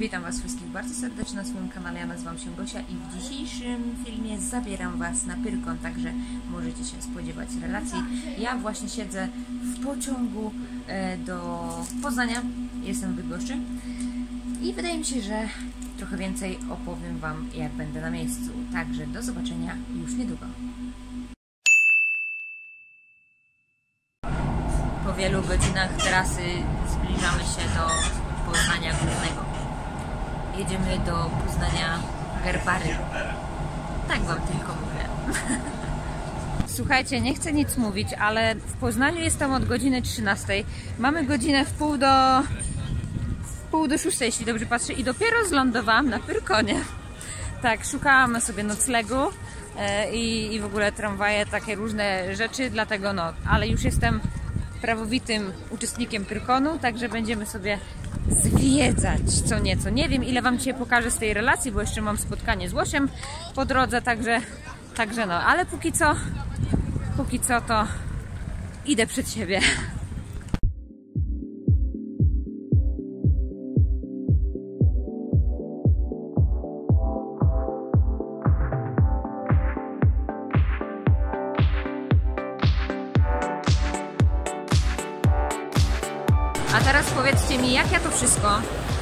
Witam Was wszystkich bardzo serdecznie na swoim kanale. Ja nazywam się Gosia i w dzisiejszym filmie zabieram Was na Pyrkon, także możecie się spodziewać relacji. Ja właśnie siedzę w pociągu do Poznania, jestem w Bydgoszczy i wydaje mi się, że trochę więcej opowiem Wam, jak będę na miejscu. Także do zobaczenia już niedługo. Po wielu godzinach trasy zbliżamy się do Poznania Głównego. Jedziemy do Poznania Gerbary. Tak Wam tylko mówię. Słuchajcie, nie chcę nic mówić, ale w Poznaniu jestem od godziny 13. Mamy godzinę w pół do 6, jeśli dobrze patrzę, i dopiero zlądowałam na Pyrkonie. Tak, szukałam sobie noclegu i w ogóle tramwaje, takie różne rzeczy, dlatego no, ale już jestem prawowitym uczestnikiem Pyrkonu, także będziemy sobie zwiedzać co nieco. Nie wiem, ile Wam dzisiaj pokażę z tej relacji, bo jeszcze mam spotkanie z Łosiem po drodze, także no, ale póki co to idę przed siebie. A teraz powiedzcie mi, jak ja to wszystko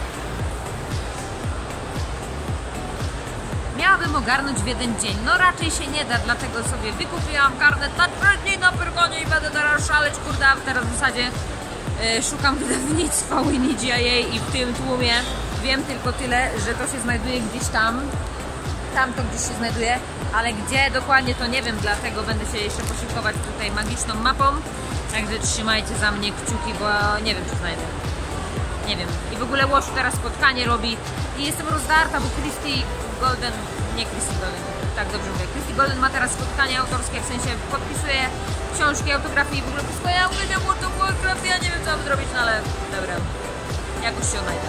miałabym ogarnąć w jeden dzień. No raczej się nie da, dlatego sobie wykupiłam karnet na 3 dni na Pyrkonie i będę teraz szaleć, kurde, a teraz w zasadzie szukam wydawnictwa Winnie GIA i w tym tłumie wiem tylko tyle, że to się znajduje gdzieś tam to gdzieś się znajduje, ale gdzie dokładnie to nie wiem, dlatego będę się jeszcze posiłkować tutaj magiczną mapą. Także trzymajcie za mnie kciuki, bo nie wiem, czy znajdę. Nie wiem. I w ogóle Łosiu teraz spotkanie robi i jestem rozdarta, bo Christy Golden, tak dobrze mówię, Christy Golden ma teraz spotkanie autorskie, w sensie podpisuje książki, autografii i w ogóle wszystko. Ja uwielbiam autografię, ja nie wiem, co mam zrobić, no ale dobra, jakoś się odnajdę.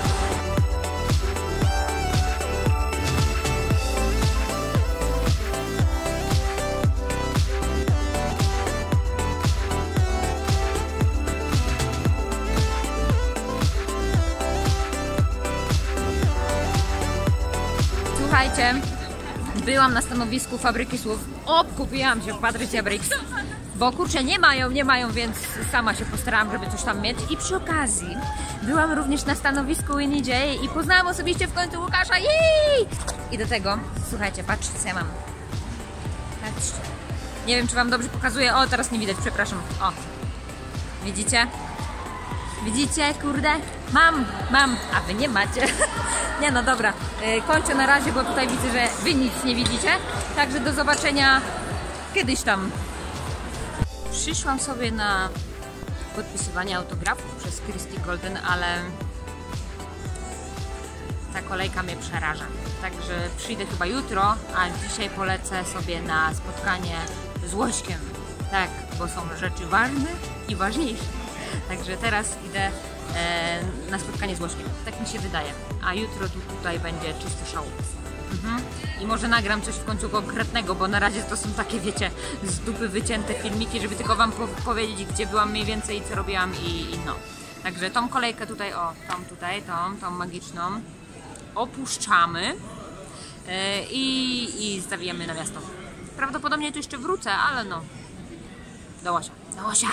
Słuchajcie, byłam na stanowisku Fabryki Słów, kupiłam się w Patrycja Bricks, bo kurczę, nie mają, więc sama się postarałam, żeby coś tam mieć. I przy okazji byłam również na stanowisku Winnie GIA i poznałam osobiście w końcu Łukasza. Jej! I do tego, słuchajcie, patrzcie, co ja mam. Patrzcie. Nie wiem, czy Wam dobrze pokazuję. O, teraz nie widać, przepraszam. O, widzicie? Widzicie, kurde? Mam, a Wy nie macie. Nie no, dobra, kończę na razie, bo tutaj widzę, że Wy nic nie widzicie. Także do zobaczenia kiedyś tam. Przyszłam sobie na podpisywanie autografów przez Christy Golden, ale ta kolejka mnie przeraża. Także przyjdę chyba jutro, a dzisiaj polecę sobie na spotkanie z Łośkiem. Tak, bo są rzeczy ważne i ważniejsze. Także teraz idę na spotkanie z Łośkiem. Tak mi się wydaje. A jutro tutaj będzie czysty show. I może nagram coś w końcu konkretnego, bo na razie to są takie, wiecie, z dupy wycięte filmiki, żeby tylko Wam powiedzieć, gdzie byłam mniej więcej i co robiłam i no. Także tą kolejkę tutaj, o, tą magiczną opuszczamy i stawiamy na miasto. Prawdopodobnie tu jeszcze wrócę, ale no. Do Łosia. Do Łosia!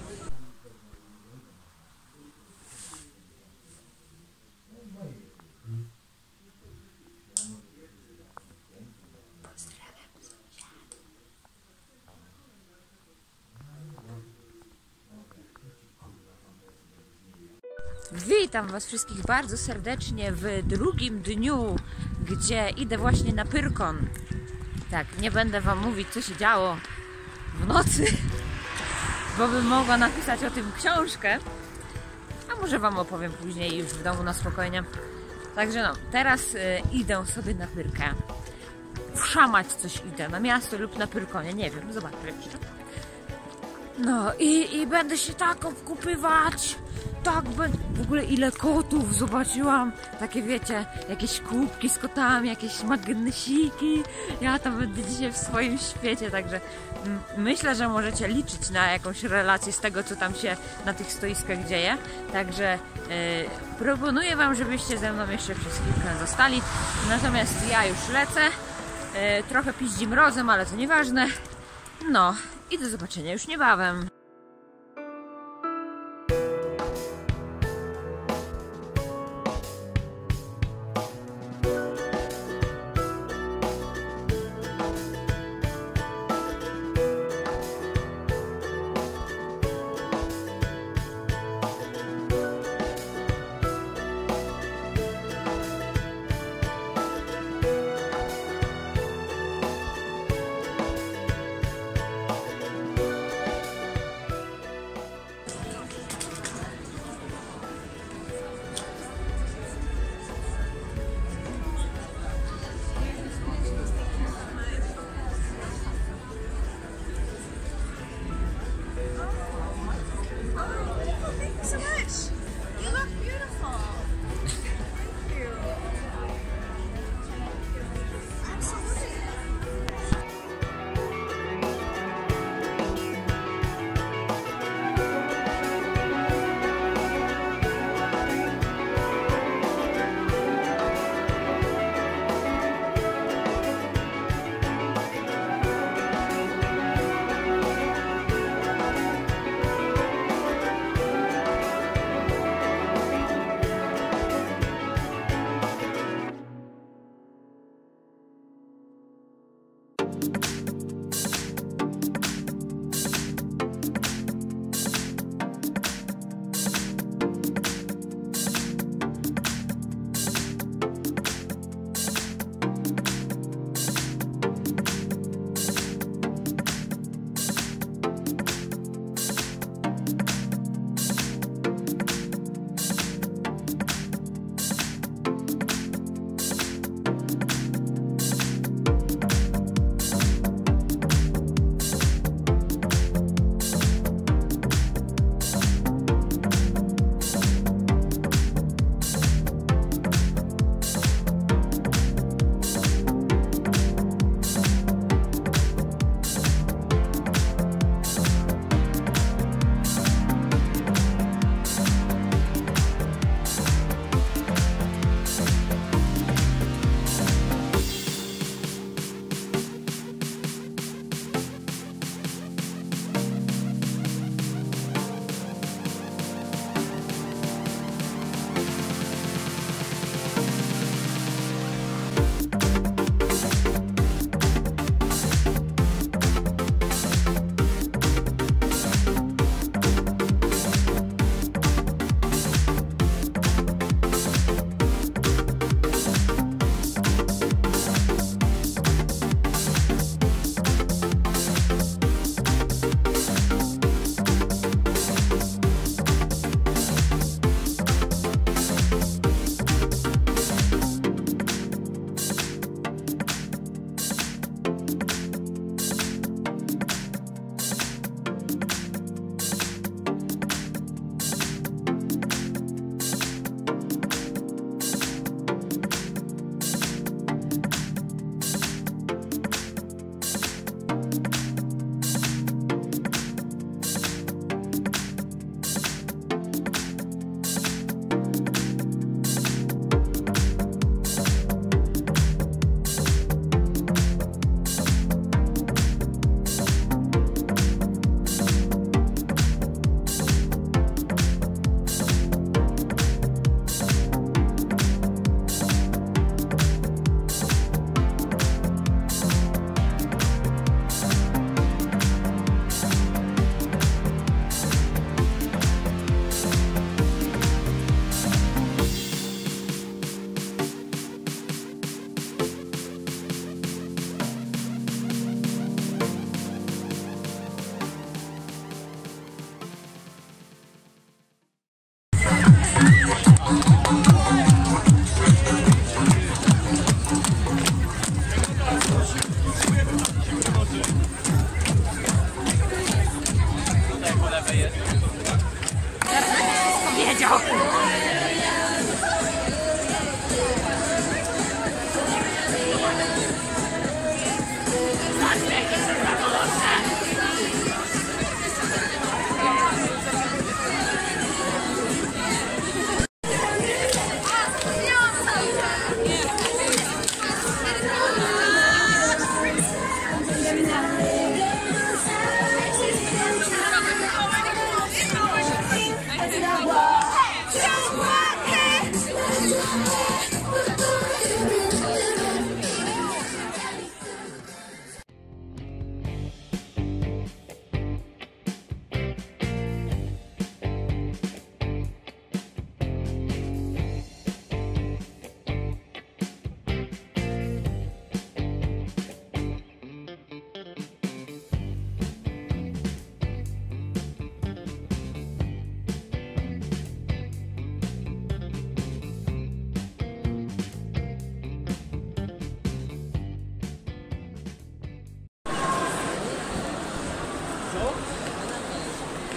Witam Was wszystkich bardzo serdecznie w drugim dniu, gdzie idę właśnie na Pyrkon. Tak, nie będę Wam mówić, co się działo w nocy, bo bym mogła napisać o tym książkę, a może Wam opowiem później już w domu na spokojnie. Także no, teraz idę sobie na Pyrkę. Wszamać coś idę, na miasto lub na Pyrkonie, nie wiem, zobaczę jeszcze. No i będę się tak obkupywać tak, w ogóle ile kotów zobaczyłam, takie wiecie, jakieś kubki z kotami, jakieś magnesiki. Ja tam będę dzisiaj w swoim świecie, także myślę, że możecie liczyć na jakąś relację z tego, co tam się na tych stoiskach dzieje. Także proponuję Wam, żebyście ze mną jeszcze przez chwilkę zostali. Natomiast ja już lecę. Trochę piździ mrozem, ale to nieważne. No i do zobaczenia już niebawem. So much. You look beautiful. Thank you. Absolutely.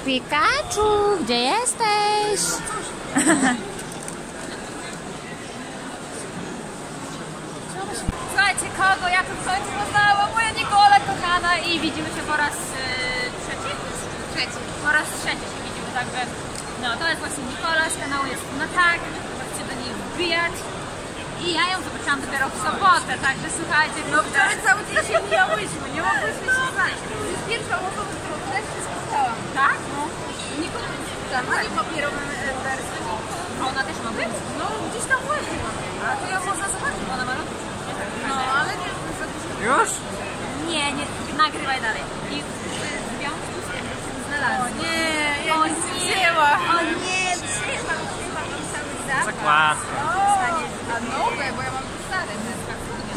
Pikachu, gdzie jesteś? Słuchajcie, kogo ja tu w końcu poznałam? Moja Nikola kochana i widzimy się po raz trzeci? Po raz trzeci się widzimy, także no to jest właśnie Nikola z kanału Jest na tak, możecie do niej wbijać. I ja ją zobaczyłam dopiero w sobotę, także słuchajcie, no wczoraj cały dzień się mijałyśmy, nie mogłyśmy się znaleźć. To jest pierwsza osoba, którą też się spotkałam. Tak? No. Nikogo nie spotkałam, ani papierowym wersji. A ona też ma być? No, gdzieś tam właśnie ma. A to ją można zobaczyć, bo ona ma robić. No, ale nie za dużo. Już? Nie, nie, nagrywaj dalej. I w związku z tym, że się znalazłam. O nie, ja nie wzięła. O nie, wzięła tam cały zapach. Zakład. A nowe, bo ja mam tu stare, to jest fakturnie.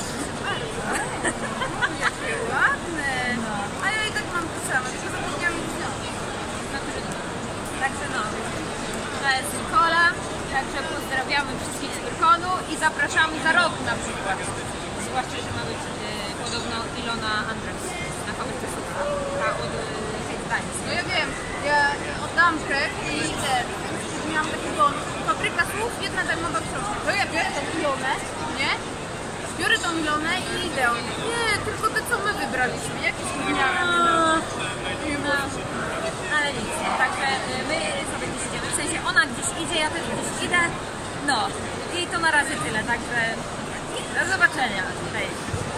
Jakie ładne. No. A ja i tak mam to samo, tylko zapomniałam ich wziąć. Także no, to jest Nikola, także pozdrawiamy wszystkich z Pyrkonu i zapraszamy za rok na przykład. Zwłaszcza, że ma być podobno Ilona Andres na fabryce słów, a od Hate No ja wiem, ja oddałam grę i miałam takiego fabryka słów, jedna darmowa książka. To ja biorę tą Ilonę, nie? Biorę tą Ilonę i idę. Nie, tylko te co my wybraliśmy, jakieś zmiany. No, ale nic, także my sobie gdzieś idziemy, w sensie ona gdzieś idzie, ja też gdzieś idę, no i to na razie tyle, także do zobaczenia. Cześć.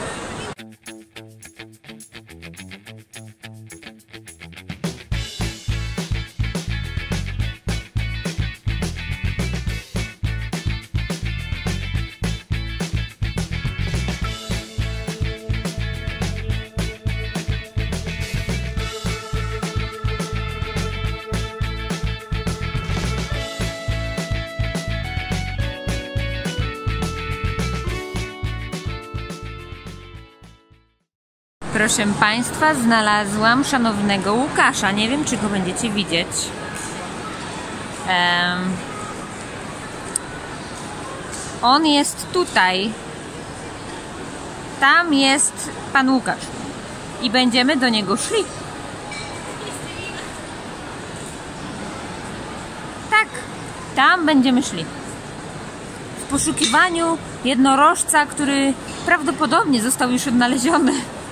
Proszę Państwa, znalazłam szanownego Łukasza. Nie wiem, czy go będziecie widzieć. On jest tutaj. Tam jest pan Łukasz. I będziemy do niego szli. Tak, tam będziemy szli. W poszukiwaniu jednorożca, który prawdopodobnie został już odnaleziony.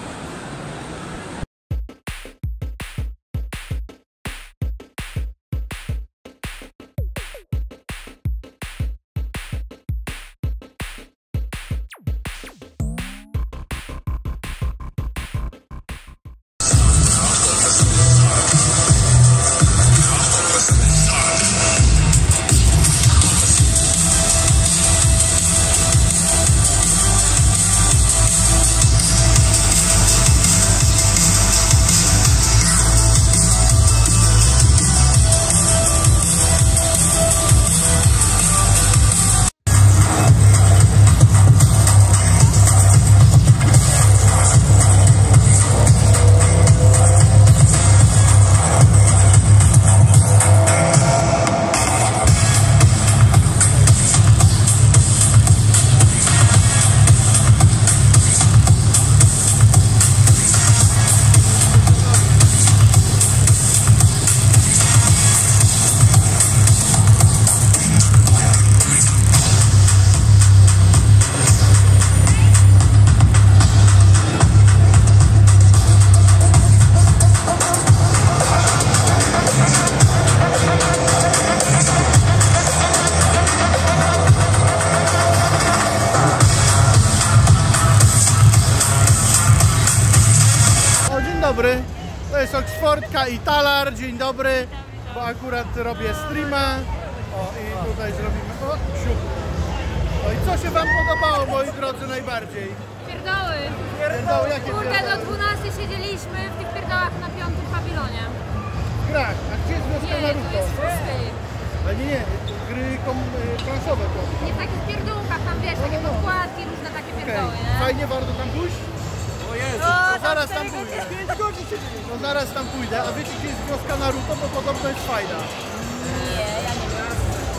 dobry, to jest Oxfordka i Talar, dzień dobry, bo akurat robię streama. O, i tutaj zrobimy, o, siup. No i co się wam podobało, moi drodzy, najbardziej? Pierdoły. Pierdoły, jakie Kurde, pierdoły? do 12 siedzieliśmy w tych pierdołach na 5. pawilonie. Grach, a gdzie jest wioska Nie, Naruto? to jest 6. Ale nie, gry planszowe to. Nie w takich pierdółkach, tam wiesz, takie podkładki, różne takie pierdoły, nie? Fajnie, warto tam pójść? O Jezu! To zaraz tam pójdę. No zaraz tam pójdę, a wiecie gdzie jest wioska Naruto, bo podobno jest fajna. Nie, ja nie wiem.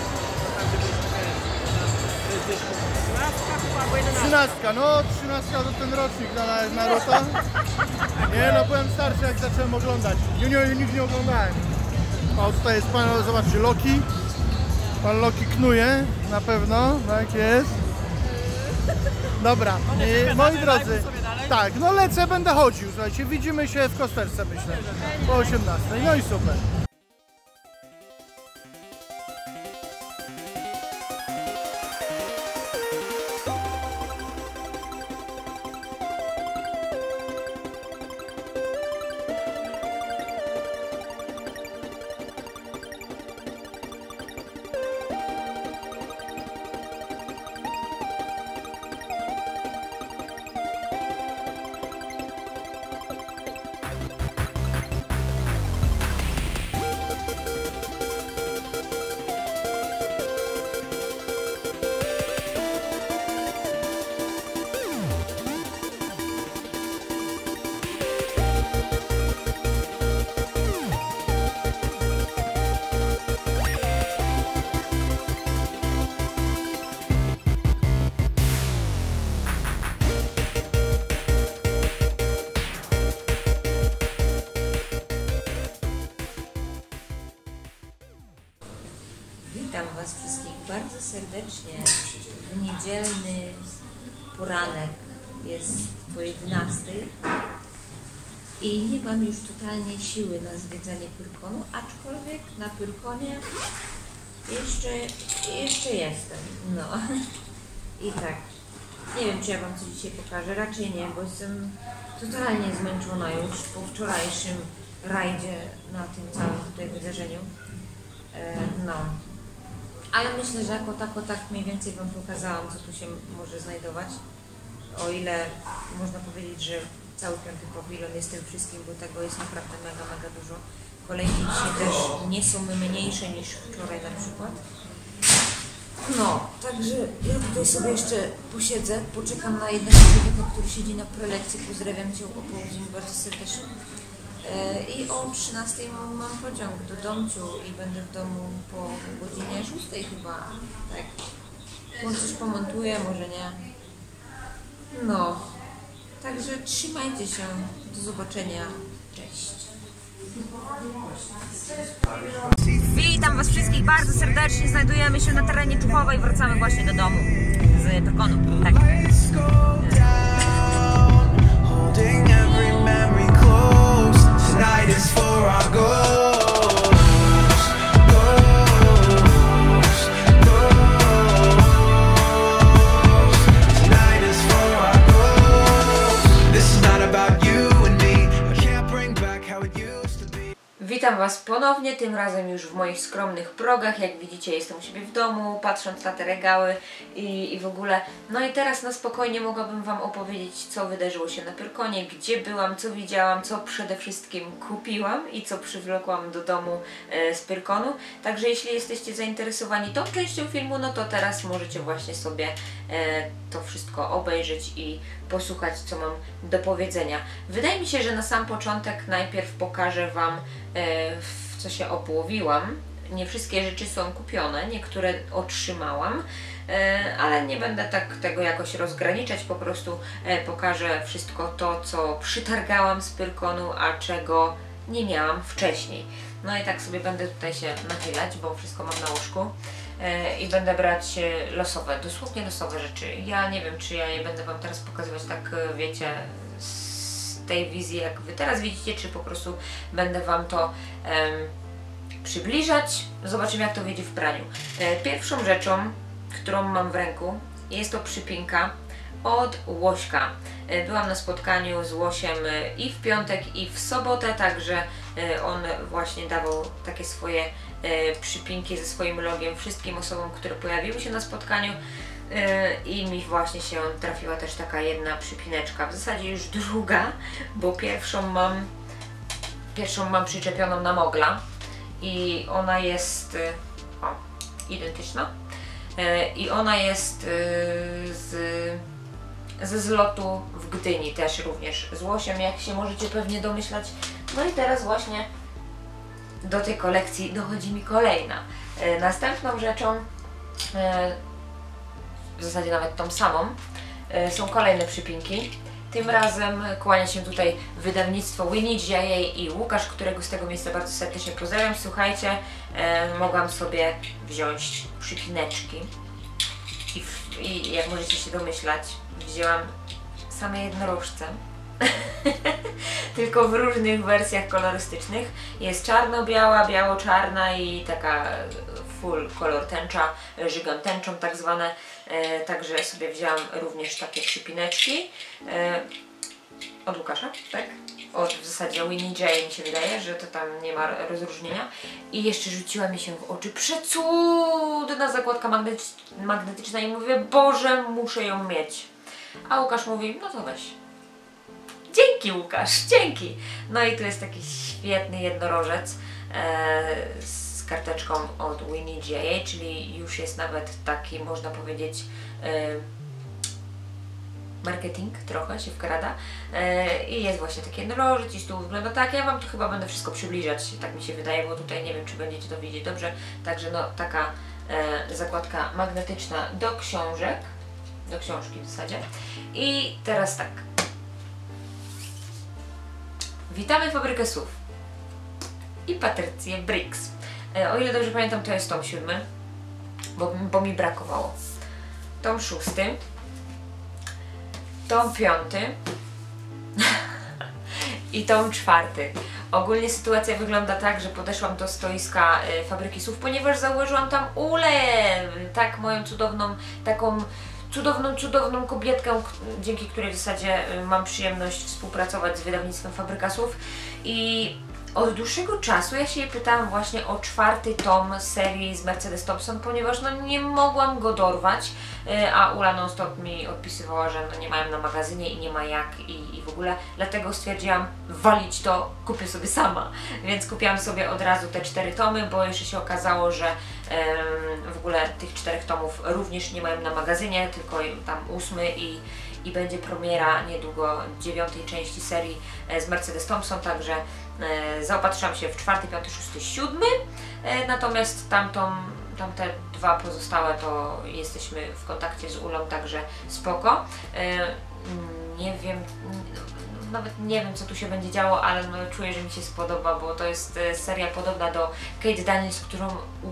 13, no 13 to ten rocznik dla Naruto. Nie no, byłem starszy jak zacząłem oglądać. Junior nigdy nie oglądałem. O, tutaj jest pan, zobaczcie, Loki. Pan Loki knuje, na pewno, tak jest. Dobra, moi drodzy, tak, no lecę, będę chodził, słuchajcie, widzimy się w Kosterce, myślę, po 18, no i super. Witam Was wszystkich bardzo serdecznie w niedzielny poranek, jest po 11 i nie mam już totalnie siły na zwiedzanie Pyrkonu, aczkolwiek na Pyrkonie jeszcze jestem, no i tak, nie wiem czy ja Wam coś dzisiaj pokażę, raczej nie, bo jestem totalnie zmęczona już po wczorajszym rajdzie na tym całym tutaj wydarzeniu, no. Ale myślę, że jako tak mniej więcej Wam pokazałam, co tu się może znajdować. O ile można powiedzieć, że cały piąty pawilon jest tym wszystkim, bo tego jest naprawdę mega dużo. Kolejki dzisiaj też nie są mniejsze niż wczoraj na przykład. No, także ja tutaj sobie jeszcze posiedzę, poczekam na jednego człowieka, który siedzi na prelekcji. Pozdrawiam Cię o południu bardzo serdecznie. I o 13 mam pociąg do Domciu i będę w domu po godzinie 6 chyba, tak. Może coś pomontuję, może nie. No, także trzymajcie się, do zobaczenia, cześć. Witam Was wszystkich bardzo serdecznie, znajdujemy się na terenie Czuchowa i wracamy właśnie do domu z Pyrkonu, tak. Tonight is for our goals, Tonight is for our goals. This is not about you and me. I can't bring back how it used to be. Witam Was ponownie, tym razem już w moich skromnych progach. Jak widzicie, jestem u siebie w domu, patrząc na te regały i w ogóle. No i teraz na spokojnie mogłabym Wam opowiedzieć, co wydarzyło się na Pyrkonie, gdzie byłam, co widziałam, co przede wszystkim kupiłam i co przywlekłam do domu z Pyrkonu. Także jeśli jesteście zainteresowani tą częścią filmu, no to teraz możecie właśnie sobie to wszystko obejrzeć i posłuchać, co mam do powiedzenia. Wydaje mi się, że na sam początek najpierw pokażę Wam, w co się obłowiłam. Nie wszystkie rzeczy są kupione, niektóre otrzymałam, ale nie będę tak tego jakoś rozgraniczać, po prostu pokażę wszystko to, co przytargałam z Pyrkonu, a czego nie miałam wcześniej. No i tak sobie będę tutaj się nachylać, bo wszystko mam na łóżku i będę brać losowe, dosłownie losowe rzeczy. Ja nie wiem, czy ja je będę Wam teraz pokazywać tak, wiecie, z tej wizji, jak Wy teraz widzicie, czy po prostu będę Wam to przybliżać. Zobaczymy, jak to wyjdzie w praniu. Pierwszą rzeczą, którą mam w ręku, jest to przypinka od Łośka. Byłam na spotkaniu z Łosiem i w piątek, i w sobotę, także on właśnie dawał takie swoje przypinki ze swoim logiem wszystkim osobom, które pojawiły się na spotkaniu, i mi właśnie się trafiła też taka jedna przypineczka, w zasadzie już druga, bo pierwszą mam przyczepioną na mogla i ona jest identyczna i ona jest ze zlotu w Gdyni, też również z Łosiem, jak się możecie pewnie domyślać. No i teraz właśnie do tej kolekcji dochodzi mi kolejna. Następną rzeczą, w zasadzie nawet tą samą, są kolejne przypinki. Tym razem kłania się tutaj wydawnictwo Winnie J.A. i Łukasz, którego z tego miejsca bardzo serdecznie pozdrawiam. Słuchajcie, mogłam sobie wziąć przypineczki i jak możecie się domyślać, wzięłam same jednorożce. Tylko w różnych wersjach kolorystycznych. Jest czarno-biała, biało-czarna i taka full kolor tęcza, żygam tęczą tak zwane. Także sobie wzięłam również takie przypineczki od Łukasza, tak? Od w zasadzie Winnie J. mi się wydaje, że to tam nie ma rozróżnienia. I jeszcze rzuciła mi się w oczy przecudna zakładka magnetyczna i mówię, Boże, muszę ją mieć. A Łukasz mówi, no to weź. Dzięki Łukasz, dzięki! No i tu jest taki świetny jednorożec z karteczką od Winnie J.A., czyli już jest nawet taki, można powiedzieć, marketing trochę się wkrada i jest właśnie taki jednorożec i stół wygląda tak. Ja Wam to chyba będę wszystko przybliżać, tak mi się wydaje, bo tutaj nie wiem, czy będziecie to widzieć dobrze. Także no taka zakładka magnetyczna do książek, do książki w zasadzie. I teraz tak. Witamy Fabrykę Słów i Patrycję Briggs. O ile dobrze pamiętam, to jest tom 7, bo mi brakowało. Tom 6, tom 5 i tom 4. Ogólnie sytuacja wygląda tak, że podeszłam do stoiska Fabryki Słów, ponieważ zauważyłam tam Ulę, tak moją cudowną, taką cudowną kobietkę, dzięki której w zasadzie mam przyjemność współpracować z wydawnictwem Fabryka Słów. I od dłuższego czasu ja się jej pytałam właśnie o 4. tom serii z Mercedes Thompson, ponieważ no nie mogłam go dorwać, a Ula non stop mi odpisywała, że no nie mają na magazynie i nie ma jak i w ogóle, dlatego stwierdziłam, walić to, kupię sobie sama. Więc kupiłam sobie od razu te 4 tomy, bo jeszcze się okazało, że w ogóle tych 4 tomów również nie mają na magazynie, tylko tam 8 i będzie premiera niedługo 9. części serii z Mercedes Thompson, także zaopatrzyłam się w 4., 5., 6., 7, natomiast tamte 2 pozostałe to jesteśmy w kontakcie z Ulą, także spoko. Nie wiem, nawet nie wiem, co tu się będzie działo, ale no, czuję, że mi się spodoba, bo to jest seria podobna do Kate Daniels, którą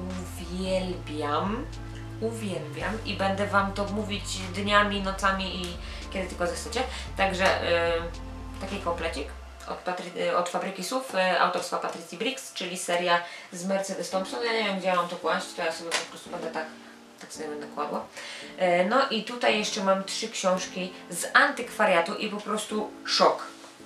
uwielbiam i będę Wam to mówić dniami, nocami i kiedy tylko zechcecie. Także taki komplecik od Fabryki Słów, autorstwa Patrycji Briggs, czyli seria z Mercedes Thompson. Ja nie wiem, gdzie ja mam to kłaść, to ja sobie po prostu będę tak sobie będę kładła. No i tutaj jeszcze mam 3 książki z antykwariatu i po prostu szok.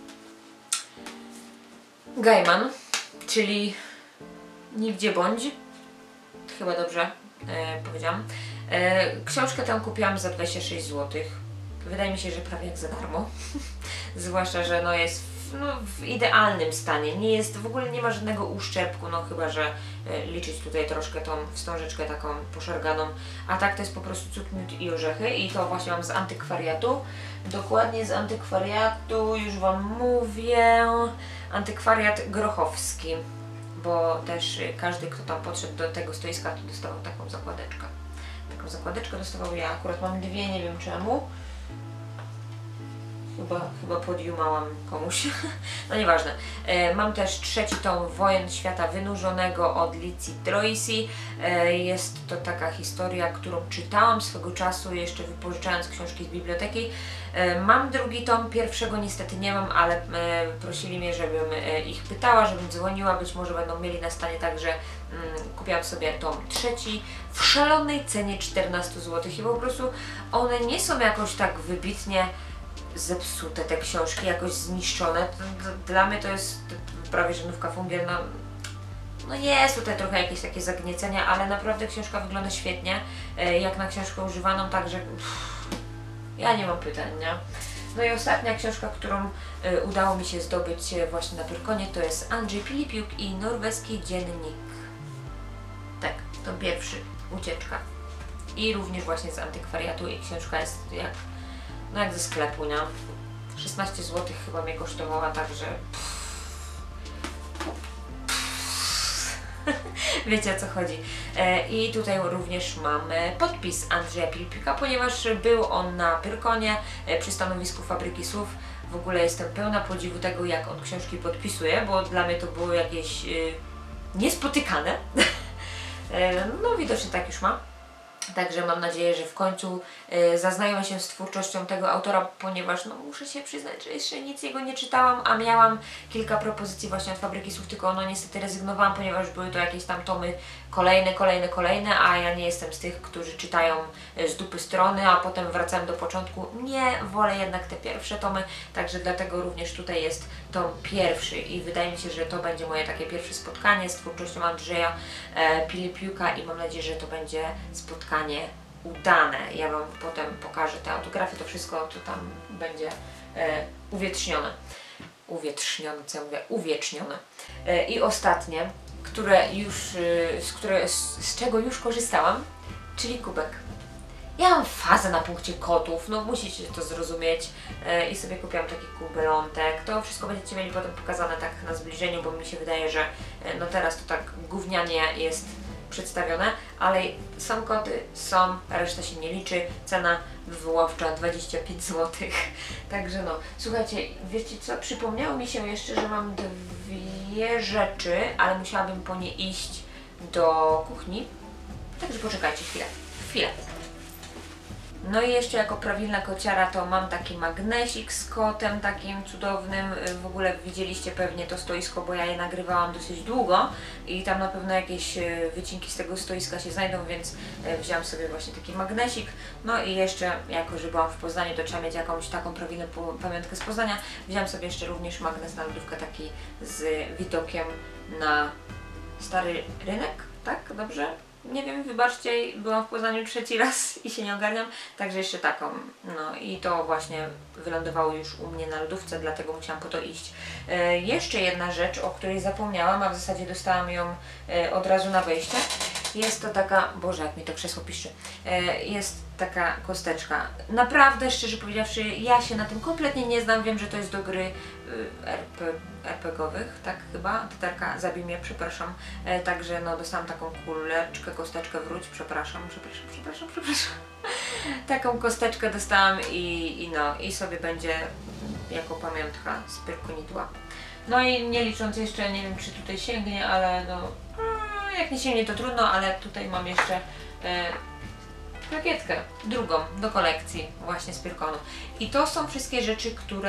Gaiman, czyli Nigdzie bądź, chyba dobrze powiedziałam. Książkę tę kupiłam za 26 zł. Wydaje mi się, że prawie jak za darmo. Zwłaszcza, że no jest w idealnym stanie. Nie jest, w ogóle nie ma żadnego uszczerbku, no chyba, że liczyć tutaj troszkę tą wstążeczkę taką poszarganą. A tak to jest po prostu cud, miód i orzechy i to właśnie mam z antykwariatu. Dokładnie z antykwariatu, już Wam mówię, antykwariat grochowski. Bo też każdy, kto tam podszedł do tego stoiska, to dostawał taką zakładeczkę. Taką zakładeczkę dostawał, ja akurat mam 2, nie wiem czemu. Chyba podiumałam komuś. No nieważne. Mam też 3. tom Wojen Świata Wynurzonego od Lici Troisi. Jest to taka historia, którą czytałam swego czasu, jeszcze wypożyczając książki z biblioteki. Mam 2. tom, 1. niestety nie mam, ale prosili mnie, żebym ich pytała, żebym dzwoniła, być może będą mieli na stanie, także kupiłam sobie tom 3 w szalonej cenie 14 zł i po prostu one nie są jakoś tak wybitnie zepsute, te książki, jakoś zniszczone. Dla mnie to jest prawie żenówka fungiel. No jest tutaj trochę jakieś takie zagniecenia, ale naprawdę książka wygląda świetnie, jak na książkę używaną, także ja nie mam pytań, nie? No i ostatnia książka, którą udało mi się zdobyć właśnie na Pyrkonie, to jest Andrzej Pilipiuk i Norweski Dziennik. Tak, to pierwszy, Ucieczka. I również właśnie z antykwariatu i książka jest jak ze sklepu, nie? 16 zł chyba mnie kosztowała, także Wiecie o co chodzi. I tutaj również mam podpis Andrzeja Pilipiuka, ponieważ był on na Pyrkonie przy stanowisku Fabryki Słów. W ogóle jestem pełna podziwu tego, jak on książki podpisuje, bo dla mnie to było jakieś niespotykane. No widocznie tak już ma. Także mam nadzieję, że w końcu zaznajomię się z twórczością tego autora, ponieważ no, muszę się przyznać, że jeszcze nic jego nie czytałam, a miałam kilka propozycji właśnie od Fabryki Słów, tylko no niestety rezygnowałam, ponieważ były to jakieś tam tomy kolejne, a ja nie jestem z tych, którzy czytają z dupy strony, a potem wracam do początku. Nie, wolę jednak te pierwsze tomy, także dlatego również tutaj jest tom pierwszy i wydaje mi się, że to będzie moje takie pierwsze spotkanie z twórczością Andrzeja Pilipiuka i mam nadzieję, że to będzie spotkanie udane. Ja Wam potem pokażę te autografy, to wszystko, co tam będzie uwiecznione. Co ja mówię? Uwiecznione. I ostatnie, z czego już korzystałam, czyli kubek. Ja mam fazę na punkcie kotów, no musicie to zrozumieć i sobie kupiłam taki kubelątek. To wszystko będziecie mieli potem pokazane tak na zbliżeniu, bo mi się wydaje, że no teraz to tak gównianie jest przedstawione, ale są koty, są, reszta się nie liczy, cena wywoławcza 25 zł. Także no, słuchajcie, wiecie co, przypomniało mi się jeszcze, że mam dwie rzeczy, ale musiałabym po nie iść do kuchni, także poczekajcie chwilę. No i jeszcze jako prawilna kociara to mam taki magnesik z kotem takim cudownym. W ogóle widzieliście pewnie to stoisko, bo ja je nagrywałam dosyć długo i tam na pewno jakieś wycinki z tego stoiska się znajdą, więc wziąłam sobie właśnie taki magnesik. No i jeszcze, jako że byłam w Poznaniu, to trzeba mieć jakąś taką prawilną pamiątkę z Poznania. Wziąłam sobie jeszcze również magnes na lodówkę taki z widokiem na Stary Rynek, tak? Dobrze? Nie wiem, wybaczcie, byłam w Poznaniu trzeci raz i się nie ogarniam, także jeszcze taką. No i to właśnie wylądowało już u mnie na lodówce, dlatego musiałam po to iść. Jeszcze jedna rzecz, o której zapomniałam, a w zasadzie dostałam ją od razu na wejście. Jest to taka, Boże, jak mi to krzesło piszczy, jest taka kosteczka. Naprawdę, szczerze powiedziawszy, ja się na tym kompletnie nie znam, wiem, że to jest do gry RPG-owych, tak chyba, tatarka, zabij mnie, przepraszam. Także no, dostałam taką kuleczkę, kosteczkę, wróć, przepraszam. Taką kosteczkę dostałam i sobie będzie jako pamiątka z pyrkonidła. No i nie licząc jeszcze, nie wiem czy tutaj sięgnie, ale no jak nie sięgnie to trudno, ale tutaj mam jeszcze plakietkę drugą do kolekcji właśnie z Pyrkonu. I to są wszystkie rzeczy, które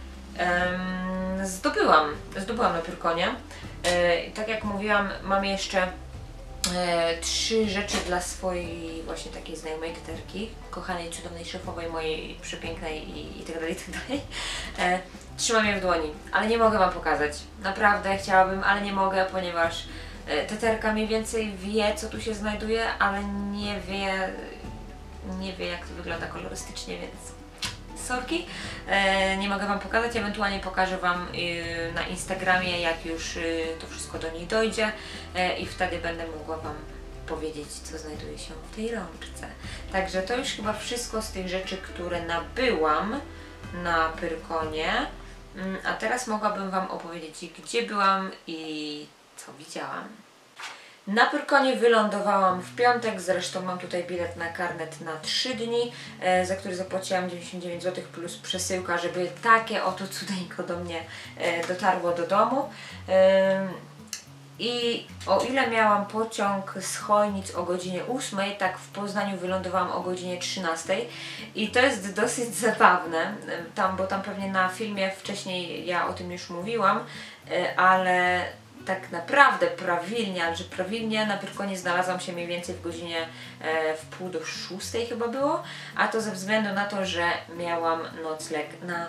zdobyłam na Pyrkonie. Tak jak mówiłam, mam jeszcze 3 rzeczy dla swojej właśnie takiej znajomej teterki, kochanej, cudownej szefowej mojej, przepięknej i tak dalej, trzymam je w dłoni, ale nie mogę Wam pokazać. Naprawdę chciałabym, ale nie mogę, ponieważ teterka mniej więcej wie, co tu się znajduje, ale nie wie jak to wygląda kolorystycznie, więc sorki. Nie mogę Wam pokazać, ewentualnie pokażę Wam na Instagramie, jak już to wszystko do niej dojdzie i wtedy będę mogła Wam powiedzieć, co znajduje się w tej rączce. Także to już chyba wszystko z tych rzeczy, które nabyłam na Pyrkonie. A teraz mogłabym Wam opowiedzieć, gdzie byłam i co widziałam. Na Pyrkonie wylądowałam w piątek, zresztą mam tutaj bilet na karnet na 3 dni, za który zapłaciłam 99 zł plus przesyłka, żeby takie oto cudeńko do mnie dotarło do domu. I o ile miałam pociąg z Chojnic o godzinie 8, tak w Poznaniu wylądowałam o godzinie 13 i to jest dosyć zabawne, bo tam pewnie na filmie wcześniej ja o tym już mówiłam, ale tak naprawdę prawilnie na Pyrkonie znalazłam się mniej więcej w godzinie w 5:45 chyba było, a to ze względu na to, że miałam nocleg na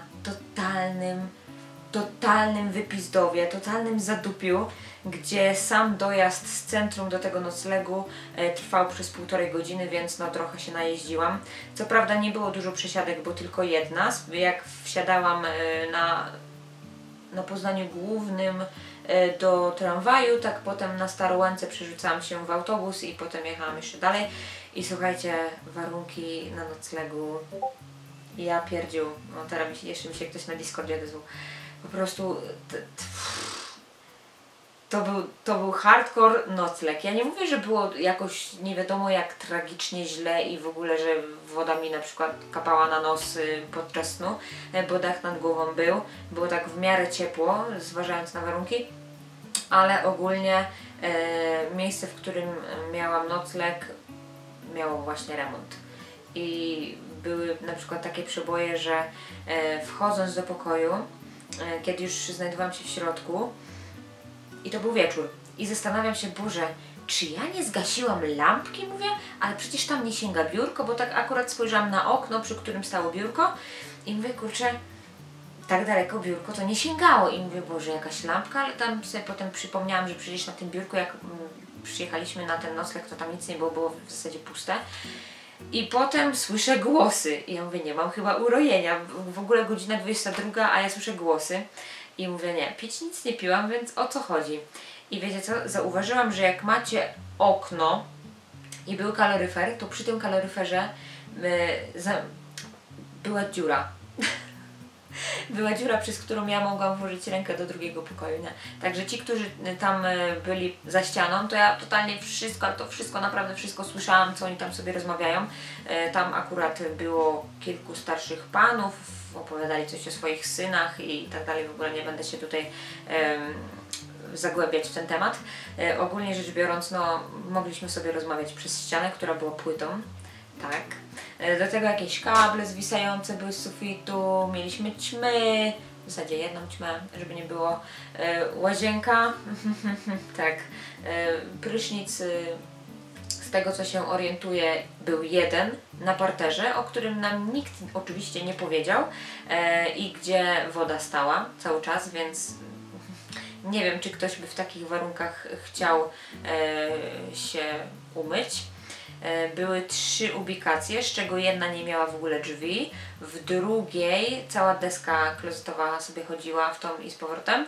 totalnym wypizdowie, totalnym zadupiu, gdzie sam dojazd z centrum do tego noclegu trwał przez 1,5 godziny, więc no trochę się najeździłam. Co prawda nie było dużo przesiadek, bo tylko jedna. Jak wsiadałam na Poznaniu Głównym do tramwaju, tak potem na Starołęce przerzucałam się w autobus i potem jechałam jeszcze dalej. I słuchajcie, warunki na noclegu, ja pierdził, no teraz jeszcze mi się ktoś na Discordzie odezwał. Po prostu to był hardcore nocleg. Ja nie mówię, że było jakoś nie wiadomo jak tragicznie źle i w ogóle, że woda mi na przykład kapała na nos podczas snu, bo dach nad głową był. Było tak w miarę ciepło, zważając na warunki, ale ogólnie miejsce, w którym miałam nocleg, miało właśnie remont. I były na przykład takie przeboje, że wchodząc do pokoju, kiedy już znajdowałam się w środku, i to był wieczór, i zastanawiam się, Boże, czy ja nie zgasiłam lampki, mówię, ale przecież tam nie sięga biurko, bo tak akurat spojrzałam na okno, przy którym stało biurko i mówię, kurczę, tak daleko biurko to nie sięgało i mówię, Boże, jakaś lampka, ale tam sobie potem przypomniałam, że przecież na tym biurku, jak przyjechaliśmy na ten nocleg, to tam nic nie było, było w zasadzie puste. I potem słyszę głosy i ja mówię, nie, mam chyba urojenia, w ogóle godzina 22, a ja słyszę głosy i mówię, nie, pić nic nie piłam, więc o co chodzi? I wiecie co, zauważyłam, że jak macie okno i był kaloryfer, to przy tym kaloryferze była dziura. Była dziura, przez którą ja mogłam włożyć rękę do drugiego pokoju, nie? Także ci, którzy tam byli za ścianą, to ja totalnie wszystko, ale to wszystko, naprawdę wszystko słyszałam, co oni tam sobie rozmawiają. Tam akurat było kilku starszych panów, opowiadali coś o swoich synach i tak dalej, w ogóle nie będę się tutaj zagłębiać w ten temat. Ogólnie rzecz biorąc, no, mogliśmy sobie rozmawiać przez ścianę, która była płytą. Tak. Do tego jakieś kable zwisające były z sufitu, mieliśmy ćmy, w zasadzie jedną ćmę, żeby nie było, łazienka, tak, prysznic, z tego co się orientuję, był jeden na parterze, o którym nam nikt oczywiście nie powiedział i gdzie woda stała cały czas, więc nie wiem, czy ktoś by w takich warunkach chciał się umyć. Były 3 ubikacje, z czego jedna nie miała w ogóle drzwi, w drugiej cała deska klozetowa sobie chodziła w tą i z powrotem.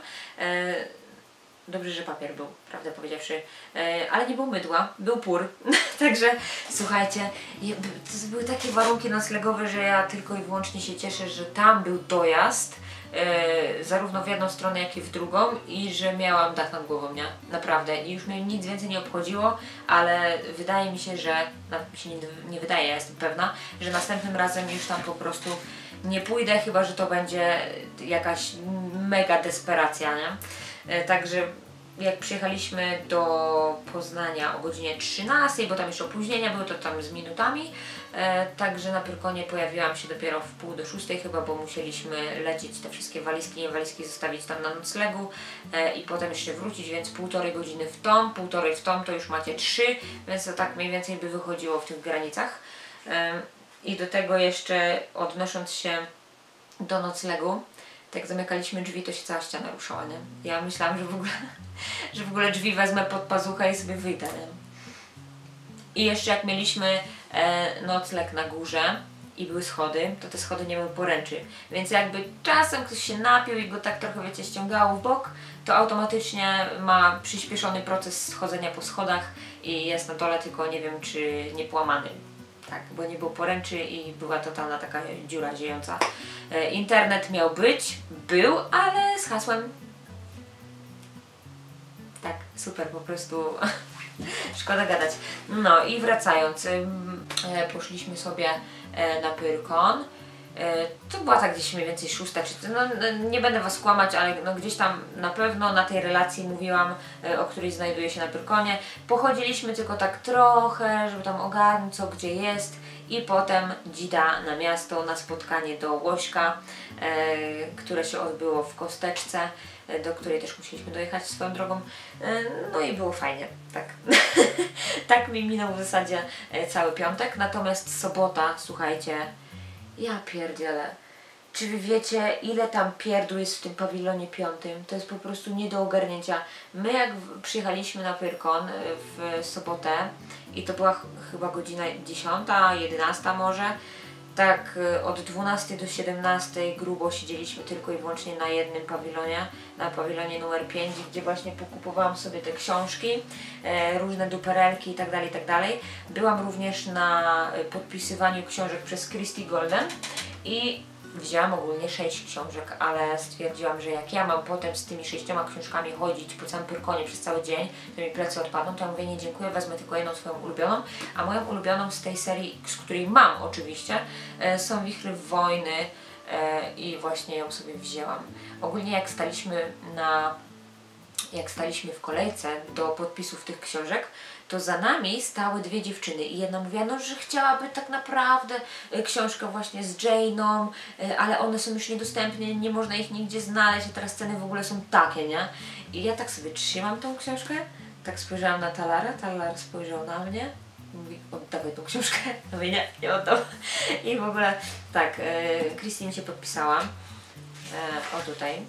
Dobrze, że papier był, prawdę powiedziawszy, ale nie było mydła, był pór. Także słuchajcie, to były takie warunki noclegowe, że ja tylko i wyłącznie się cieszę, że tam był dojazd, zarówno w jedną stronę, jak i w drugą i że miałam dach nad głową, nie? Naprawdę. I już mnie nic więcej nie obchodziło, ale wydaje mi się, że, nawet mi się nie wydaje, ja jestem pewna, że następnym razem już tam po prostu nie pójdę, chyba że to będzie jakaś mega desperacja, nie? Także jak przyjechaliśmy do Poznania o godzinie 13, bo tam jeszcze opóźnienia były, to tam z minutami, także na Pyrkonie pojawiłam się dopiero w 5:45 chyba, bo musieliśmy lecieć te wszystkie walizki, nie walizki zostawić tam na noclegu i potem jeszcze wrócić, więc 1,5 godziny w tą, 1,5 w tą, to już macie 3, więc to tak mniej więcej by wychodziło w tych granicach. I do tego jeszcze odnosząc się do noclegu, jak zamykaliśmy drzwi, to się cała ściana ruszała, nie? Ja myślałam, że w ogóle drzwi wezmę pod pazuchę i sobie wyjdę, nie? I jeszcze jak mieliśmy nocleg na górze i były schody, to te schody nie były poręczy. Więc jakby czasem ktoś się napił i go tak trochę, wiecie, ściągało w bok, to automatycznie ma przyspieszony proces schodzenia po schodach i jest na dole, tylko nie wiem, czy nie połamany. Tak, bo nie było poręczy i była totalna taka dziura ziejąca. Internet miał być, był, ale z hasłem. Tak, super, po prostu szkoda gadać. No i wracając, poszliśmy sobie na Pyrkon. To była tak gdzieś mniej więcej 6, czy no, nie będę was kłamać, ale no, gdzieś tam na pewno na tej relacji mówiłam, o której znajduję się na Pyrkonie. Pochodziliśmy tylko tak trochę, żeby tam ogarnąć co gdzie jest i potem dzida na miasto, na spotkanie do Łośka, które się odbyło w Kosteczce, do której też musieliśmy dojechać swoją drogą. No i było fajnie, tak. Tak mi minął w zasadzie cały piątek, natomiast sobota, słuchajcie, ja pierdzielę. Czy wy wiecie, ile tam pierdół jest w tym pawilonie 5? To jest po prostu nie do ogarnięcia. My jak przyjechaliśmy na Pyrkon w sobotę i to była chyba godzina 10, 11 może, tak od 12 do 17 grubo siedzieliśmy tylko i wyłącznie na jednym pawilonie, na pawilonie numer 5, gdzie właśnie pokupowałam sobie te książki, różne duperelki itd., itd. Byłam również na podpisywaniu książek przez Christy Golden i Wzięłam ogólnie 6 książek, ale stwierdziłam, że jak ja mam potem z tymi 6 książkami chodzić po całym Pyrkonie przez cały dzień, to mi plecy odpadną, to ja mówię, nie dziękuję, wezmę tylko jedną swoją ulubioną, a moją ulubioną z tej serii, z której mam oczywiście, są Wichry Wojny i właśnie ją sobie wzięłam. Ogólnie jak staliśmy w kolejce do podpisów tych książek, to za nami stały 2 dziewczyny i jedna mówiła, no, że chciałaby tak naprawdę książkę właśnie z Jane'ą, ale one są już niedostępne, nie można ich nigdzie znaleźć, a teraz ceny w ogóle są takie, nie? I ja tak sobie trzymam tą książkę, tak spojrzałam na Talara, Talar spojrzał na mnie, mówi, oddawaj tą książkę, no i nie oddam. I w ogóle tak, Christine się podpisała, o tutaj,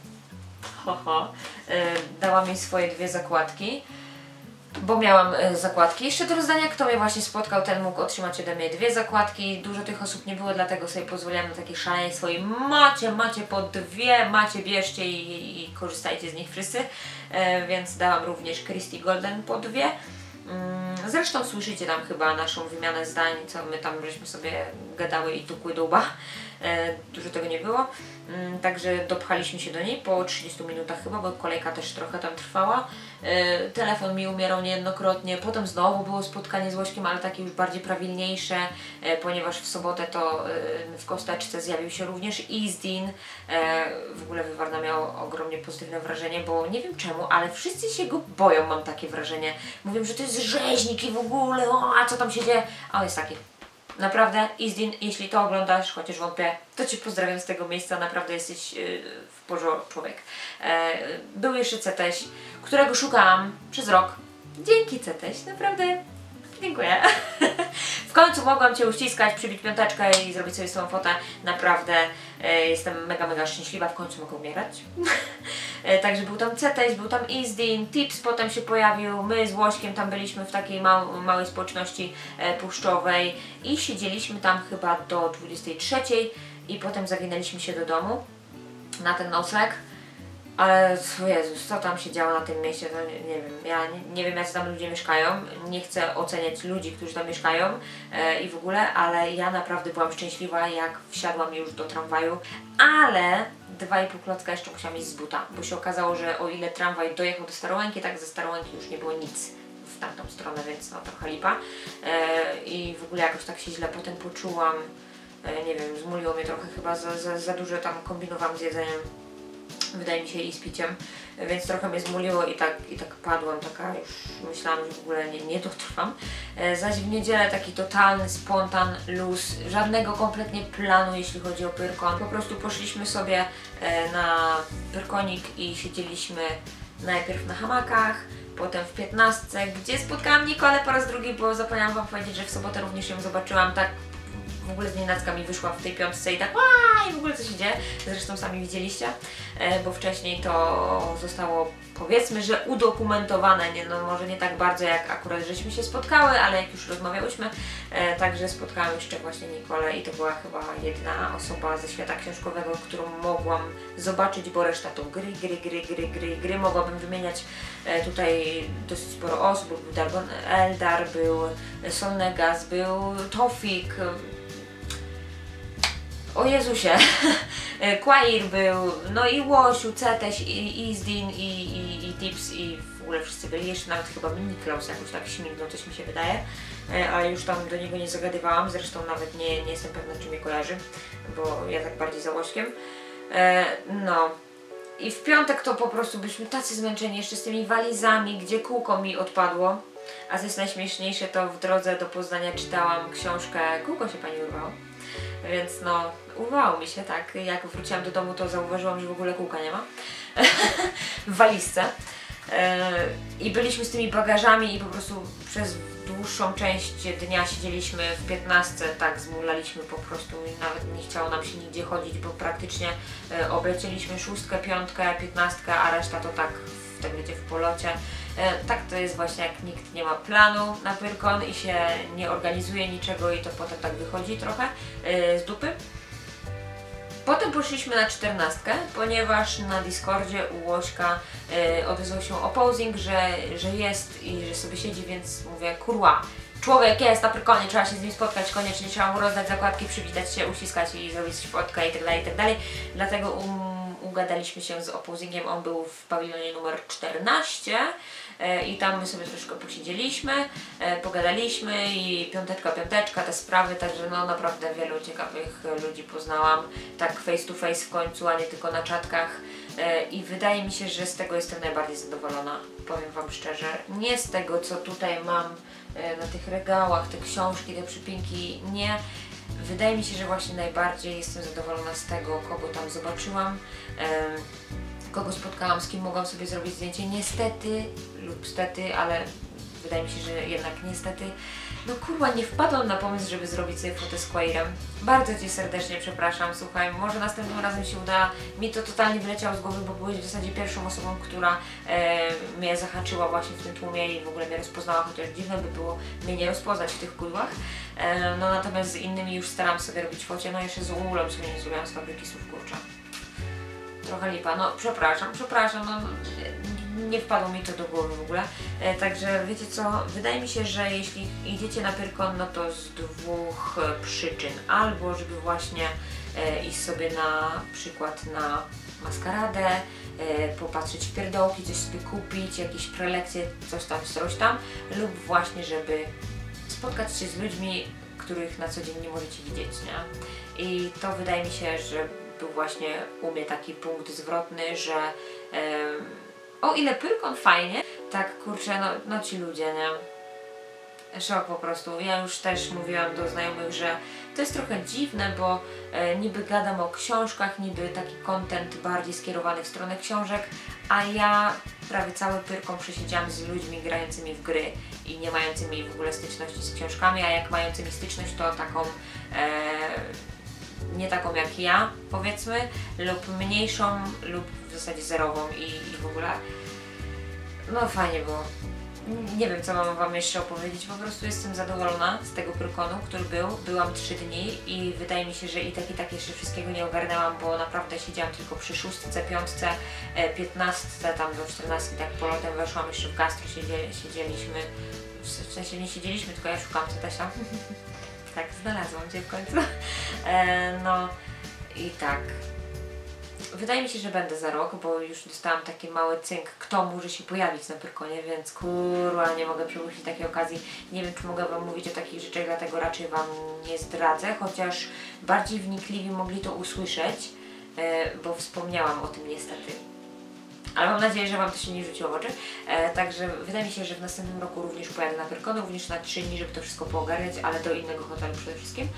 dała mi swoje 2 zakładki, bo miałam zakładki. Jeszcze do rozdania, kto mnie właśnie spotkał, ten mógł otrzymać ode mnie 2 zakładki. Dużo tych osób nie było, dlatego sobie pozwoliłam na takie szaleństwo i macie po 2, bierzcie i korzystajcie z nich wszyscy. Więc dałam również Christy Golden po 2. Zresztą słyszycie tam chyba naszą wymianę zdań, co my tam żeśmy sobie gadały i tukły do łba. Dużo tego nie było. Także dopchaliśmy się do niej po 30 minutach chyba, bo kolejka też trochę tam trwała. Telefon mi umierał niejednokrotnie, potem znowu było spotkanie z Łośkiem, ale takie już bardziej prawilniejsze, ponieważ w sobotę to w kosteczce zjawił się również Izdin. W ogóle Wywarna miał ogromnie pozytywne wrażenie, bo nie wiem czemu, ale wszyscy się go boją, mam takie wrażenie. Mówią, że to jest rzeźnik i w ogóle, a co tam się dzieje, a on jest taki. Naprawdę, Izdin, jeśli to oglądasz, chociaż wątpię, to Cię pozdrawiam z tego miejsca, naprawdę jesteś w porządku człowiek. Był jeszcze Ceteś, którego szukałam przez rok. Dzięki Ceteś, naprawdę dziękuję. W końcu mogłam Cię uściskać, przybić piąteczkę i zrobić sobie z tą fotę. Naprawdę jestem mega szczęśliwa, w końcu mogę umierać. Także był tam Ceteś, był tam Izdin, Tips potem się pojawił, my z Łośkiem tam byliśmy w takiej małej społeczności puszczowej i siedzieliśmy tam chyba do 23 i potem zawinęliśmy się do domu na ten nocleg. Ale Jezus, co tam się działo na tym mieście, to nie wiem. Ja nie wiem, jacy tam ludzie mieszkają. Nie chcę oceniać ludzi, którzy tam mieszkają i w ogóle, ale ja naprawdę byłam szczęśliwa, jak wsiadłam już do tramwaju, ale 2,5 klocka jeszcze musiałam iść z buta, bo się okazało, że o ile tramwaj dojechał do Starołęki, tak ze Starołęki już nie było nic w tamtą stronę, więc no trochę lipa. I w ogóle jakoś tak się źle potem poczułam. Nie wiem, zmuliło mnie trochę chyba, za dużo tam kombinowałam z jedzeniem. Wydaje mi się i z piciem, więc trochę mnie zmuliło i tak padłam, taka już myślałam, że w ogóle nie dotrwam. Zaś w niedzielę taki totalny spontan, luz, żadnego kompletnie planu jeśli chodzi o Pyrkon. Po prostu poszliśmy sobie na Pyrkonik i siedzieliśmy najpierw na hamakach, potem w 15, gdzie spotkałam Nikolę po raz drugi, bo zapomniałam Wam powiedzieć, że w sobotę również ją zobaczyłam, tak w ogóle znienacka mi wyszła w tej 5 i tak i w ogóle co się dzieje, zresztą sami widzieliście, bo wcześniej to zostało, powiedzmy, że udokumentowane, nie, no może nie tak bardzo jak akurat żeśmy się spotkały, ale jak już rozmawiałyśmy, także spotkałam jeszcze właśnie Nikolę i to była chyba jedyna osoba ze świata książkowego, którą mogłam zobaczyć, bo reszta to gry, mogłabym wymieniać tutaj dosyć sporo osób, był Dargon Eldar, był Solnegas, był Tofik, o Jezusie, Quair był, no i Łosiu, Ceteś, i Izdin, i Tips, i w ogóle wszyscy byli, jeszcze nawet chyba Niklaus jakoś tak śmignął, coś mi się wydaje, ale już tam do niego nie zagadywałam, zresztą nawet nie jestem pewna, czy mnie kojarzy, bo ja tak bardziej za Łośkiem. No i w piątek to po prostu byliśmy tacy zmęczeni jeszcze z tymi walizami, gdzie kółko mi odpadło, a co jest najśmieszniejsze, to w drodze do Poznania czytałam książkę Kółko się Pani urwało. Więc no, urwało mi się, tak. Jak wróciłam do domu, to zauważyłam, że w ogóle kółka nie ma w walizce. I byliśmy z tymi bagażami i po prostu przez dłuższą część dnia siedzieliśmy w 15, tak zmulaliśmy po prostu i nawet nie chciało nam się nigdzie chodzić, bo praktycznie oblecieliśmy 6, 5, 15, a reszta to tak wiecie, w polocie. Tak to jest właśnie, jak nikt nie ma planu na Pyrkon i się nie organizuje niczego i to potem tak wychodzi trochę z dupy. Potem poszliśmy na 14, ponieważ na Discordzie u Łośka odezwał się opposing, że jest i że sobie siedzi, więc mówię kurwa, człowiek jest na Pyrkonie, trzeba się z nim spotkać, koniecznie trzeba mu rozdać zakładki, przywitać się, uściskać i zrobić fotkę itd., itd. Dlatego ugadaliśmy się z Opposingiem, on był w pawilonie numer 14 i tam my sobie troszkę posiedzieliśmy, pogadaliśmy i piąteczka, te sprawy, także no naprawdę wielu ciekawych ludzi poznałam, tak face to face w końcu, a nie tylko na czatkach i wydaje mi się, że z tego jestem najbardziej zadowolona, powiem Wam szczerze, nie z tego co tutaj mam na tych regałach, te książki, te przypinki, nie. Wydaje mi się, że właśnie najbardziej jestem zadowolona z tego, kogo tam zobaczyłam, kogo spotkałam, z kim mogłam sobie zrobić zdjęcie. Niestety lub stety, ale wydaje mi się, że jednak niestety, no kurwa, nie wpadłam na pomysł, żeby zrobić sobie fotę z Quairem. Bardzo Cię serdecznie przepraszam, słuchaj, może następnym razem się uda. Mi to totalnie wyleciało z głowy, bo byłeś w zasadzie pierwszą osobą, która mnie zahaczyła właśnie w tym tłumie i w ogóle mnie rozpoznała, chociaż dziwne by było mnie nie rozpoznać w tych kudłach. No natomiast z innymi już staram sobie robić focie, no jeszcze z Ulą sobie nie zrobiłam z fabryki słów, kurczę. Trochę lipa, no przepraszam, no nie wpadło mi to do głowy w ogóle. Także wiecie co, wydaje mi się, że jeśli idziecie na Pyrkon, no to z dwóch przyczyn. Albo żeby właśnie iść sobie na przykład na maskaradę, popatrzeć w pierdołki, coś sobie kupić, jakieś prelekcje, coś tam, lub właśnie żeby spotkać się z ludźmi, których na co dzień nie możecie widzieć, nie? I to wydaje mi się, że był właśnie u mnie taki punkt zwrotny, że o ile Pyrkon fajnie, tak kurczę, no ci ludzie, nie? Szok po prostu. Ja już też mówiłam do znajomych, że to jest trochę dziwne, bo niby gadam o książkach, niby taki content bardziej skierowany w stronę książek, a ja prawie cały Pyrkon przesiedziałam z ludźmi grającymi w gry i nie mającymi w ogóle styczności z książkami, a jak mającymi styczność, to taką nie taką jak ja, powiedzmy, lub mniejszą, lub w zasadzie zerową i w ogóle no fajnie było. Nie wiem, co mam Wam jeszcze opowiedzieć, po prostu jestem zadowolona z tego Pyrkonu, który byłam 3 dni i wydaje mi się, że i tak jeszcze wszystkiego nie ogarnęłam, bo naprawdę siedziałam tylko przy 6, 5, 15, tam do 14, tak polotem weszłam, jeszcze w gastro siedzieliśmy, w sensie nie siedzieliśmy, tylko ja szukałam Cetasia. Tak, znalazłam Cię w końcu. No i tak. Wydaje mi się, że będę za rok, bo już dostałam taki mały cynk, kto może się pojawić na Pyrkonie, więc kurwa, nie mogę przepuścić takiej okazji. Nie wiem, czy mogę Wam mówić o takich rzeczach, dlatego raczej Wam nie zdradzę, chociaż bardziej wnikliwi mogli to usłyszeć, bo wspomniałam o tym niestety. Ale mam nadzieję, że Wam to się nie rzuciło w oczy. Także wydaje mi się, że w następnym roku również pojadę na Pyrkon, również na 3 dni, żeby to wszystko poogarniać, ale do innego hotelu przede wszystkim.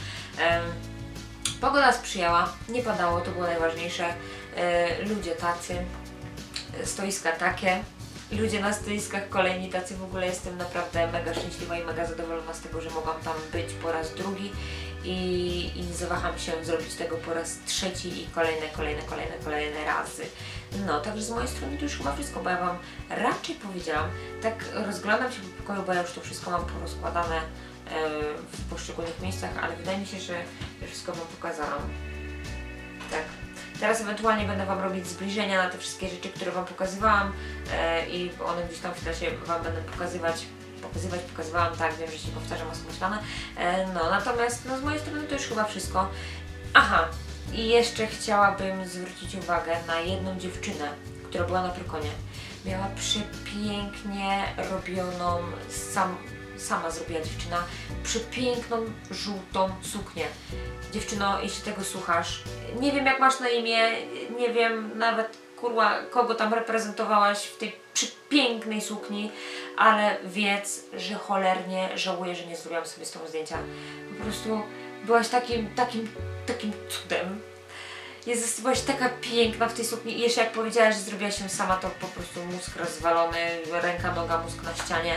Pogoda sprzyjała, nie padało, to było najważniejsze. Ludzie tacy, stoiska takie, ludzie na stoiskach kolejni tacy, w ogóle jestem naprawdę mega szczęśliwa i mega zadowolona z tego, że mogłam tam być po raz drugi i nie zawaham się zrobić tego po raz trzeci i kolejne razy. No, także z mojej strony to już chyba wszystko, bo ja Wam raczej powiedziałam, tak rozglądam się po pokoju, bo ja już to wszystko mam porozkładane w poszczególnych miejscach, ale wydaje mi się, że wszystko Wam pokazałam. Tak. Teraz ewentualnie będę Wam robić zbliżenia na te wszystkie rzeczy, które Wam pokazywałam i one gdzieś tam w czasie Wam będę pokazywałam, tak, wiem, że się powtarzam osmyślane. No, natomiast no, z mojej strony to już chyba wszystko. Aha, i jeszcze chciałabym zwrócić uwagę na jedną dziewczynę, która była na Pyrkonie. Miała przepięknie robioną, sama zrobiła dziewczyna, przepiękną, żółtą suknię. Dziewczyno, jeśli tego słuchasz, nie wiem jak masz na imię, nie wiem nawet kurwa kogo tam reprezentowałaś w tej przepięknej sukni, ale wiedz, że cholernie żałuję, że nie zrobiłam sobie z tą zdjęcia. Po prostu byłaś takim cudem. Jezus, byłaś taka piękna w tej sukni i jeszcze jak powiedziałaś, że zrobiłaś się sama, to po prostu mózg rozwalony, ręka, noga, mózg na ścianie.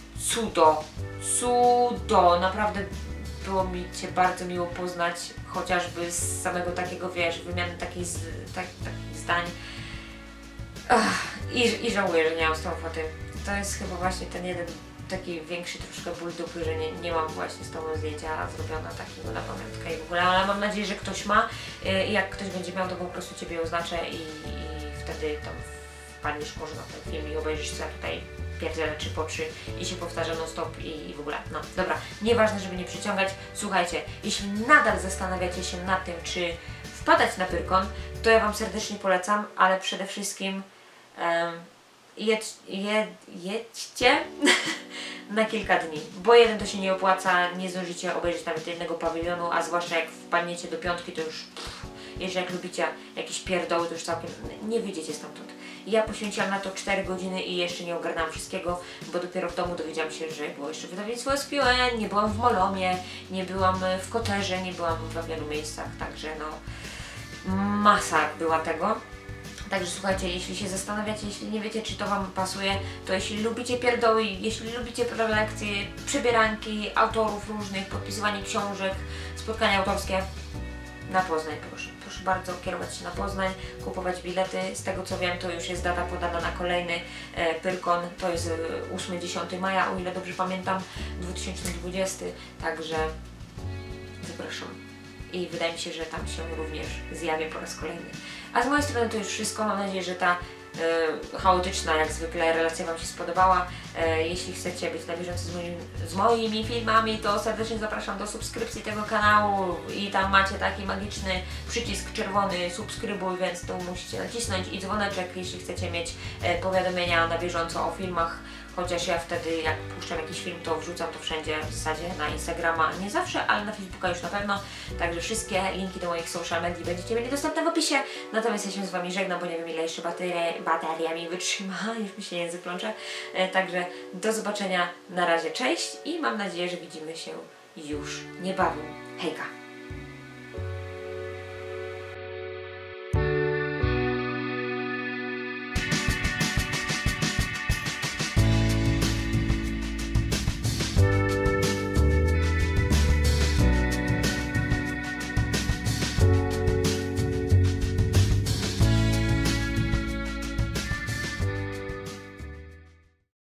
Cudo, naprawdę było mi Cię bardzo miło poznać, chociażby z samego takiego, wiesz, wymiany takich zdań. I żałuję, że nie mam z tą foty. To jest chyba właśnie ten jeden taki większy troszkę ból dupy, że nie mam właśnie z Tobą zdjęcia zrobiona takiego na pamiątkę i w ogóle, ale mam nadzieję, że ktoś ma i jak ktoś będzie miał, to po prostu Ciebie oznaczę i wtedy tam wpadniesz może na ten film i obejrzysz, co ja tutaj pierdzielę 3 po 3 i się powtarza non stop i w ogóle, no dobra, nieważne, żeby nie przyciągać. Słuchajcie, jeśli nadal zastanawiacie się nad tym, czy wpadać na Pyrkon, to ja Wam serdecznie polecam, ale przede wszystkim jedźcie na kilka dni, bo jeden to się nie opłaca, nie zdążycie obejrzeć nawet jednego pawilionu, a zwłaszcza jak wpadniecie do 5, to już jeszcze jak lubicie jakieś pierdoły, to już całkiem nie wyjdziecie stamtąd. Ja poświęciłam na to 4 godziny i jeszcze nie ogarnęłam wszystkiego, bo dopiero w domu dowiedziałam się, że było jeszcze wydawnictwo SPON, nie byłam w Molomie, nie byłam w Koterze, nie byłam w wielu miejscach, także no masa była tego. Także słuchajcie, jeśli się zastanawiacie, jeśli nie wiecie, czy to Wam pasuje, to jeśli lubicie pierdoły, jeśli lubicie prelekcje, przebieranki autorów różnych, podpisywanie książek, spotkania autorskie, na Poznań proszę. Proszę bardzo kierować się na Poznań, kupować bilety. Z tego co wiem, to już jest data podana na kolejny Pyrkon, to jest 8-10 maja, o ile dobrze pamiętam, 2020, także zapraszam. I wydaje mi się, że tam się również zjawię po raz kolejny. A z mojej strony to już wszystko. Mam nadzieję, że ta chaotyczna jak zwykle relacja Wam się spodobała. Jeśli chcecie być na bieżąco z moimi filmami, to serdecznie zapraszam do subskrypcji tego kanału i tam macie taki magiczny przycisk czerwony subskrybuj, więc to musicie nacisnąć i dzwoneczek, jeśli chcecie mieć powiadomienia na bieżąco o filmach. Chociaż ja wtedy, jak puszczam jakiś film, to wrzucam to wszędzie w zasadzie na Instagrama, nie zawsze, ale na Facebooka już na pewno. Także wszystkie linki do moich social media będziecie mieli dostępne w opisie. Natomiast ja się z Wami żegnam, bo nie wiem ile jeszcze bateria mi wytrzyma, już mi się język plącze. Także do zobaczenia, na razie, cześć i mam nadzieję, że widzimy się już niebawem. Hejka!